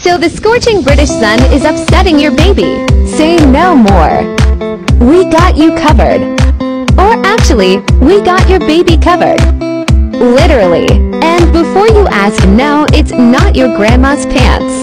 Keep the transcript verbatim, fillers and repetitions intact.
So the scorching British sun is upsetting your baby. Say no more. We got you covered. Or actually, we got your baby covered. Literally. And before you ask, no, it's not your grandma's pants.